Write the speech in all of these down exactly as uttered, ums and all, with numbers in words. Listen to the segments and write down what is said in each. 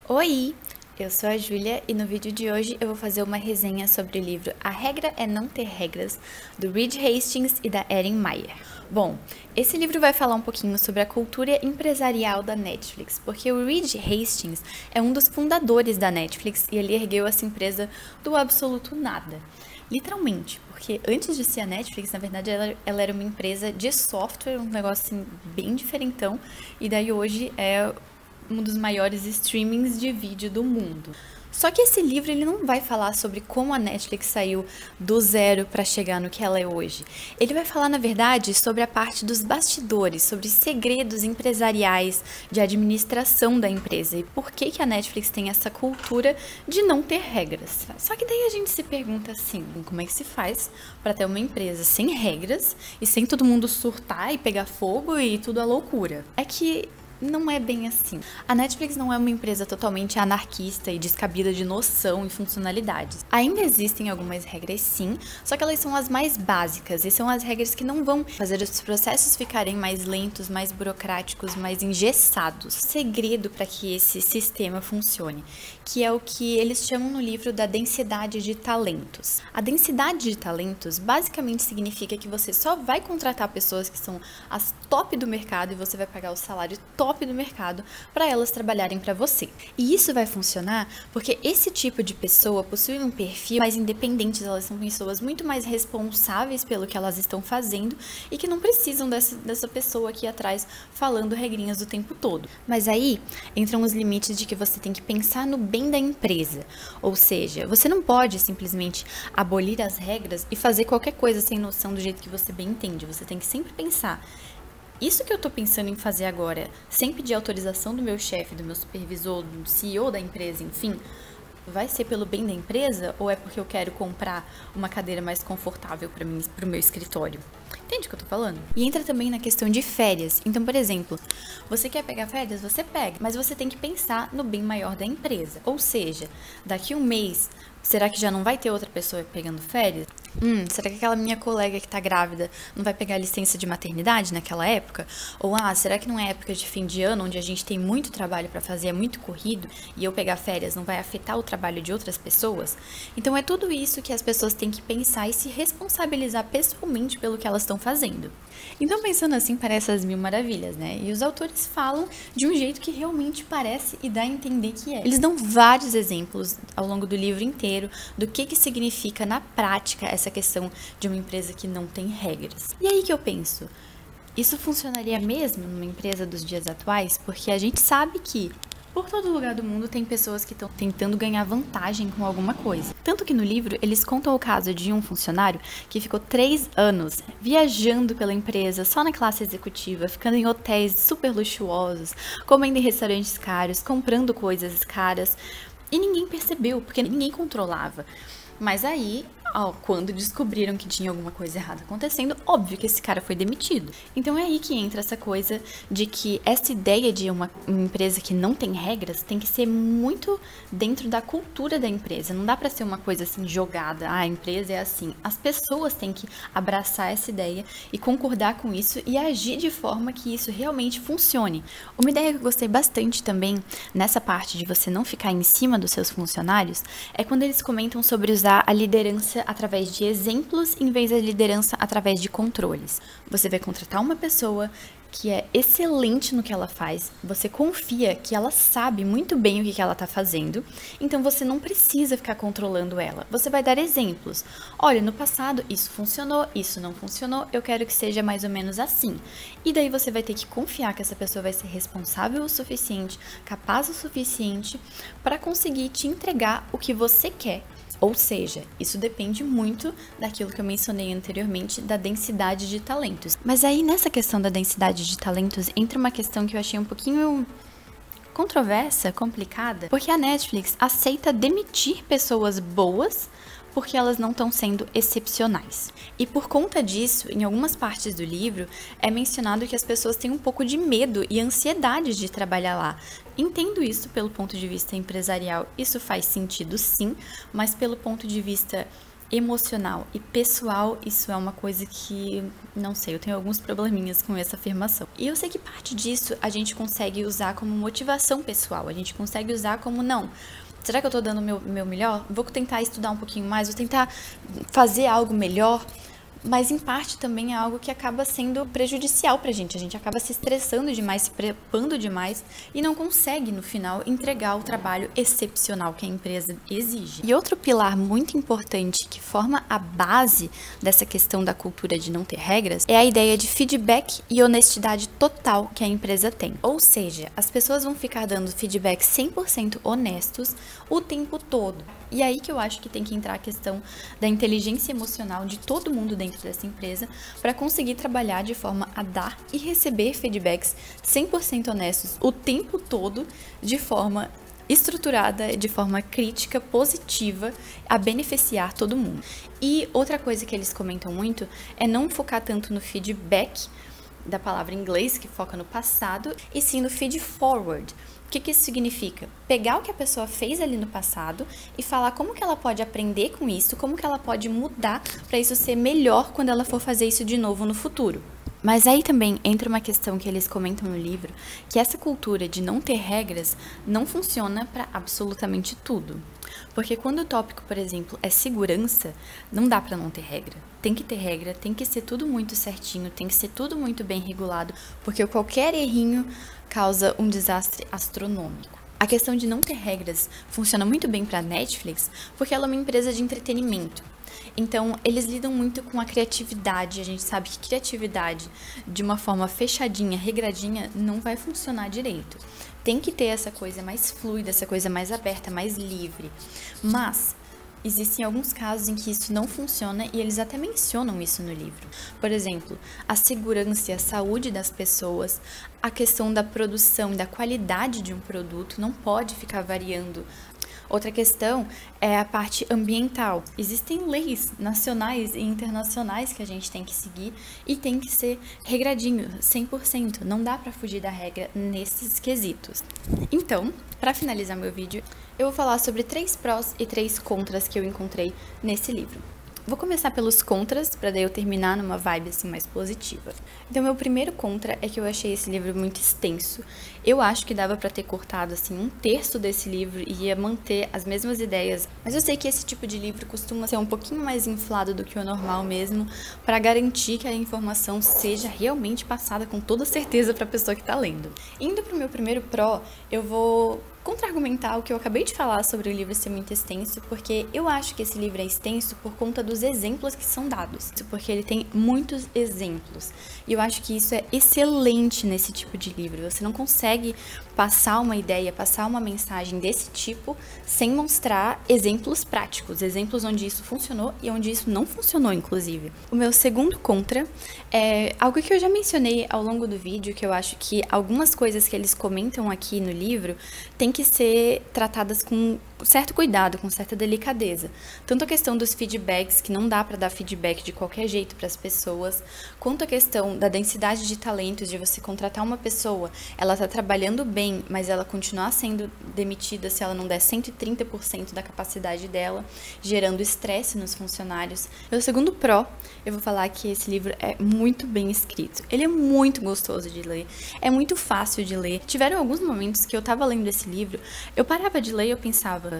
Oi, eu sou a Júlia e no vídeo de hoje eu vou fazer uma resenha sobre o livro A Regra é Não Ter Regras, do Reed Hastings e da Erin Meyer. Bom, esse livro vai falar um pouquinho sobre a cultura empresarial da Netflix, porque o Reed Hastings é um dos fundadores da Netflix e ele ergueu essa empresa do absoluto nada. Literalmente, porque antes de ser a Netflix, na verdade, ela, ela era uma empresa de software, um negócio assim, bem diferentão, e daí hoje é um dos maiores streamings de vídeo do mundo. Só que esse livro ele não vai falar sobre como a Netflix saiu do zero para chegar no que ela é hoje. Ele vai falar, na verdade, sobre a parte dos bastidores, sobre segredos empresariais de administração da empresa e por que, que a Netflix tem essa cultura de não ter regras. Só que daí a gente se pergunta assim, como é que se faz para ter uma empresa sem regras e sem todo mundo surtar e pegar fogo e tudo à loucura? É que não é bem assim. A Netflix não é uma empresa totalmente anarquista e descabida de noção e funcionalidades. Ainda existem algumas regras sim, só que elas são as mais básicas e são as regras que não vão fazer os processos ficarem mais lentos, mais burocráticos, mais engessados. O segredo para que esse sistema funcione, que é o que eles chamam no livro da densidade de talentos. A densidade de talentos basicamente significa que você só vai contratar pessoas que são as top do mercado e você vai pagar o salário top top do mercado para elas trabalharem para você. E isso vai funcionar porque esse tipo de pessoa possui um perfil mais independente, elas são pessoas muito mais responsáveis pelo que elas estão fazendo e que não precisam dessa, dessa pessoa aqui atrás falando regrinhas o tempo todo. Mas aí entram os limites de que você tem que pensar no bem da empresa, ou seja, você não pode simplesmente abolir as regras e fazer qualquer coisa sem noção do jeito que você bem entende, você tem que sempre pensar: isso que eu tô pensando em fazer agora, sem pedir autorização do meu chefe, do meu supervisor, do C E O da empresa, enfim, vai ser pelo bem da empresa ou é porque eu quero comprar uma cadeira mais confortável para mim, para o meu escritório? Entende o que eu tô falando? E entra também na questão de férias. Então, por exemplo, você quer pegar férias? Você pega, mas você tem que pensar no bem maior da empresa. Ou seja, daqui um mês, será que já não vai ter outra pessoa pegando férias? Hum, será que aquela minha colega que tá grávida não vai pegar licença de maternidade naquela época? Ou, ah, será que não é época de fim de ano, onde a gente tem muito trabalho para fazer, é muito corrido, e eu pegar férias não vai afetar o trabalho de outras pessoas? Então, é tudo isso que as pessoas têm que pensar e se responsabilizar pessoalmente pelo que elas estão fazendo. Então, pensando assim, parece as mil maravilhas, né? E os autores falam de um jeito que realmente parece e dá a entender que é. Eles dão vários exemplos ao longo do livro inteiro do que que significa na prática essa questão de uma empresa que não tem regras. E aí que eu penso, isso funcionaria mesmo numa empresa dos dias atuais? Porque a gente sabe que por todo lugar do mundo tem pessoas que estão tentando ganhar vantagem com alguma coisa. Tanto que no livro eles contam o caso de um funcionário que ficou três anos viajando pela empresa só na classe executiva, ficando em hotéis super luxuosos, comendo em restaurantes caros, comprando coisas caras, e ninguém percebeu, porque ninguém controlava. Mas aí, ó, quando descobriram que tinha alguma coisa errada acontecendo, óbvio que esse cara foi demitido. Então é aí que entra essa coisa de que essa ideia de uma, uma empresa que não tem regras tem que ser muito dentro da cultura da empresa. Não dá pra ser uma coisa assim jogada, ah, a empresa é assim. As pessoas têm que abraçar essa ideia e concordar com isso e agir de forma que isso realmente funcione. Uma ideia que eu gostei bastante também nessa parte de você não ficar em cima dos seus funcionários é quando eles comentam sobre usar a liderança através de exemplos em vez da liderança através de controles. Você vai contratar uma pessoa que é excelente no que ela faz, você confia que ela sabe muito bem o que ela está fazendo, então você não precisa ficar controlando ela. Você vai dar exemplos. Olha, no passado isso funcionou, isso não funcionou, eu quero que seja mais ou menos assim. E daí você vai ter que confiar que essa pessoa vai ser responsável o suficiente, capaz o suficiente para conseguir te entregar o que você quer. Ou seja, isso depende muito daquilo que eu mencionei anteriormente, da densidade de talentos. Mas aí, nessa questão da densidade de talentos, entra uma questão que eu achei um pouquinho controversa, complicada, porque a Netflix aceita demitir pessoas boas porque elas não estão sendo excepcionais. E por conta disso, em algumas partes do livro, é mencionado que as pessoas têm um pouco de medo e ansiedade de trabalhar lá. Entendo isso pelo ponto de vista empresarial, isso faz sentido sim, mas pelo ponto de vista emocional e pessoal, isso é uma coisa que, não sei, eu tenho alguns probleminhas com essa afirmação. E eu sei que parte disso a gente consegue usar como motivação pessoal, a gente consegue usar como, não, será que eu tô dando o meu, meu melhor? Vou tentar estudar um pouquinho mais, vou tentar fazer algo melhor. Mas, em parte, também é algo que acaba sendo prejudicial pra gente. A gente acaba se estressando demais, se preocupando demais e não consegue, no final, entregar o trabalho excepcional que a empresa exige. E outro pilar muito importante que forma a base dessa questão da cultura de não ter regras é a ideia de feedback e honestidade total que a empresa tem. Ou seja, as pessoas vão ficar dando feedback cem por cento honestos o tempo todo. E aí que eu acho que tem que entrar a questão da inteligência emocional de todo mundo dentro dessa empresa para conseguir trabalhar de forma a dar e receber feedbacks cem por cento honestos o tempo todo, de forma estruturada, de forma crítica, positiva, a beneficiar todo mundo. E outra coisa que eles comentam muito é não focar tanto no feedback, da palavra em inglês, que foca no passado, e sim no feed forward. O que que isso significa? Pegar o que a pessoa fez ali no passado e falar como que ela pode aprender com isso, como que ela pode mudar para isso ser melhor quando ela for fazer isso de novo no futuro. Mas aí também entra uma questão que eles comentam no livro, que essa cultura de não ter regras não funciona para absolutamente tudo. Porque quando o tópico, por exemplo, é segurança, não dá para não ter regra. Tem que ter regra, tem que ser tudo muito certinho, tem que ser tudo muito bem regulado, porque qualquer errinho causa um desastre astronômico. A questão de não ter regras funciona muito bem para a Netflix, porque ela é uma empresa de entretenimento. Então, eles lidam muito com a criatividade. A gente sabe que criatividade, de uma forma fechadinha, regradinha, não vai funcionar direito. Tem que ter essa coisa mais fluida, essa coisa mais aberta, mais livre. Mas existem alguns casos em que isso não funciona e eles até mencionam isso no livro. Por exemplo, a segurança e a saúde das pessoas, a questão da produção e da qualidade de um produto não pode ficar variando. Outra questão é a parte ambiental. Existem leis nacionais e internacionais que a gente tem que seguir e tem que ser regradinho, cem por cento. Não dá para fugir da regra nesses quesitos. Então, para finalizar meu vídeo, eu vou falar sobre três prós e três contras que eu encontrei nesse livro. Vou começar pelos contras, para daí eu terminar numa vibe assim mais positiva. Então, meu primeiro contra é que eu achei esse livro muito extenso. Eu acho que dava para ter cortado assim um terço desse livro e ia manter as mesmas ideias. Mas eu sei que esse tipo de livro costuma ser um pouquinho mais inflado do que o normal mesmo, para garantir que a informação seja realmente passada com toda certeza para a pessoa que está lendo. Indo para o meu primeiro pró, eu vou contra-argumentar o que eu acabei de falar sobre o livro ser muito extenso, porque eu acho que esse livro é extenso por conta dos exemplos que são dados, porque ele tem muitos exemplos, e eu acho que isso é excelente nesse tipo de livro. Você não consegue passar uma ideia, passar uma mensagem desse tipo sem mostrar exemplos práticos, exemplos onde isso funcionou e onde isso não funcionou, inclusive. O meu segundo contra é algo que eu já mencionei ao longo do vídeo, que eu acho que algumas coisas que eles comentam aqui no livro tem que ser tratadas com certo cuidado, com certa delicadeza. Tanto a questão dos feedbacks, que não dá para dar feedback de qualquer jeito para as pessoas, quanto a questão da densidade de talentos, de você contratar uma pessoa, ela tá trabalhando bem, mas ela continuar sendo demitida se ela não der cento e trinta por cento da capacidade dela, gerando estresse nos funcionários. Meu segundo pró, eu vou falar que esse livro é muito bem escrito. Ele é muito gostoso de ler, é muito fácil de ler. Tiveram alguns momentos que eu tava lendo esse livro, eu parava de ler e eu pensava,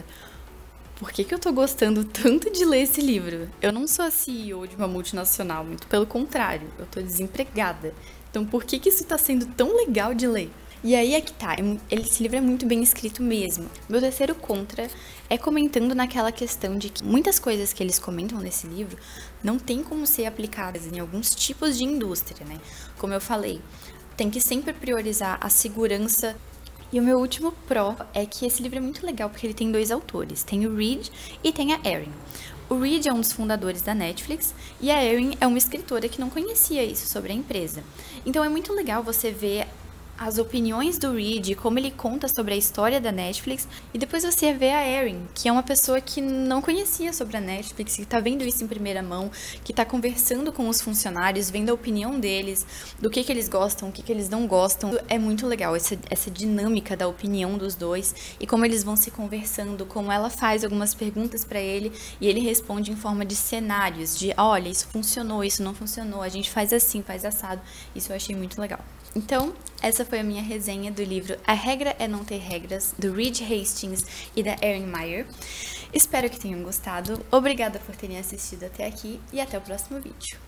por que que eu tô gostando tanto de ler esse livro? Eu não sou a C E O de uma multinacional, muito pelo contrário, eu tô desempregada. Então por que que isso tá sendo tão legal de ler? E aí é que tá, esse livro é muito bem escrito mesmo. Meu terceiro contra é comentando naquela questão de que muitas coisas que eles comentam nesse livro não tem como ser aplicadas em alguns tipos de indústria, né? Como eu falei, tem que sempre priorizar a segurança. E o meu último pró é que esse livro é muito legal porque ele tem dois autores, tem o Reed e tem a Erin. O Reed é um dos fundadores da Netflix e a Erin é uma escritora que não conhecia isso sobre a empresa. Então é muito legal você ver as opiniões do Reed, como ele conta sobre a história da Netflix, e depois você vê a Erin, que é uma pessoa que não conhecia sobre a Netflix, que tá vendo isso em primeira mão, que tá conversando com os funcionários, vendo a opinião deles, do que que eles gostam, o que que eles não gostam. É muito legal essa, essa dinâmica da opinião dos dois e como eles vão se conversando, como ela faz algumas perguntas pra ele e ele responde em forma de cenários, de olha, isso funcionou, isso não funcionou, a gente faz assim, faz assado. Isso eu achei muito legal. Então, essa foi a minha resenha do livro A Regra é Não Ter Regras, do Reed Hastings e da Erin Meyer. Espero que tenham gostado. Obrigada por terem assistido até aqui e até o próximo vídeo.